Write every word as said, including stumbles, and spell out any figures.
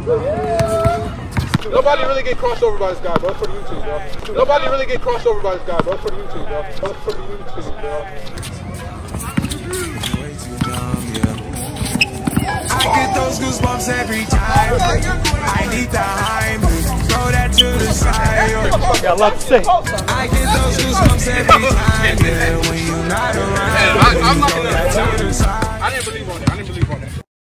Nobody really get crossed over by this guy, bro. It's for the YouTube, bro. Nobody really get crossed over by this guy, bro. It's for the YouTube, bro. It's for the YouTube, bro. I get those goosebumps every time. I need the hype. Throw that to the side. Got a lot to say. I get those goosebumps every time. Yeah, when you're not around. Hey, I, I'm not gonna. I didn't believe on it. I didn't believe on it.